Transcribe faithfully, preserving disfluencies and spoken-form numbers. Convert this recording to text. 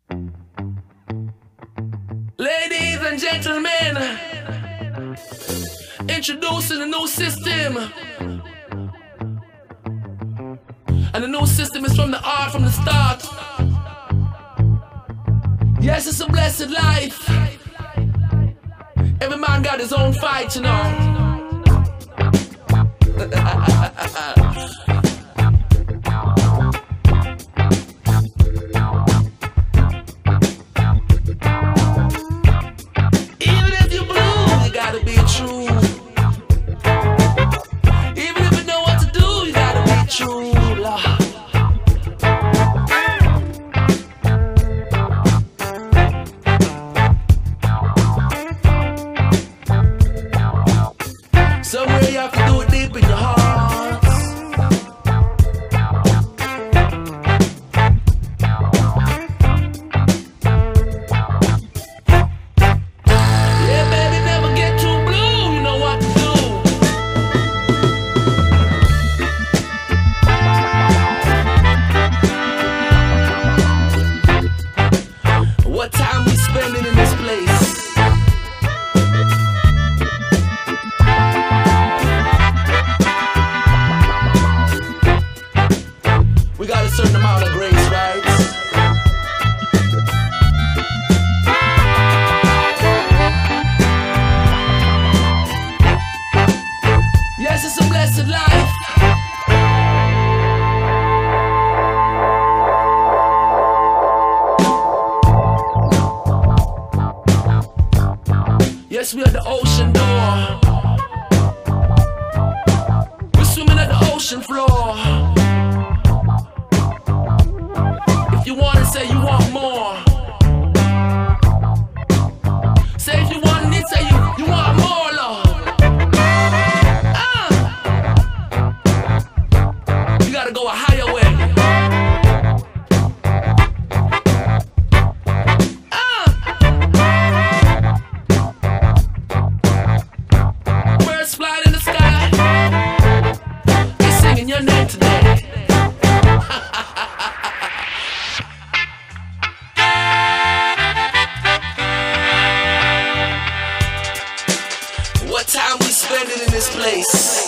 Ladies and gentlemen, introducing a new system. And the new system is from the art, from the start. Yes, it's a blessed life. Every man got his own fight, you know. Somewhere you have to do it deep in your heart. Yeah, baby, never get too blue. You know what to do. What time we spending in this place? We got a certain amount of grace, right? Yes, it's a blessed life. Yes, we at the ocean door. We're swimming at the ocean floor. If you wanna say you want more, say if you want it, say you, you want more, Lord. Ah. You gotta go a higher way. Ah. Birds flying in the sky, they're singing your name today. What time we spending in this place?